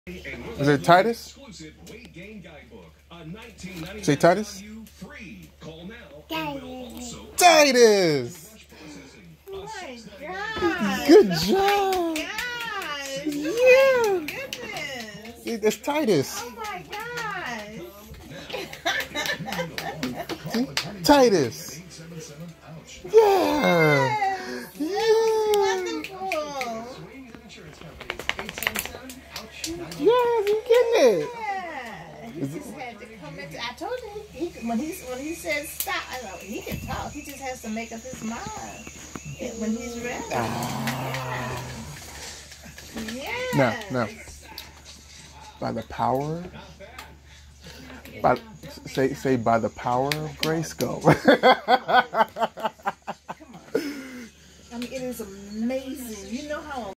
Is it Titus? Say Titus? Titus! Oh my God. Good job! Gosh. Yeah! Oh my goodness. It's Titus. Oh my gosh. See? Titus. Yeah! Wonderful. Yeah, you getting it. Yeah. He just had to come into, I told you when he said stop, I know he can talk. He just has to make up his mind when he's ready. Yeah. No. By the power. Say by the power of Grayskull. Come on. I mean, it is amazing. You know how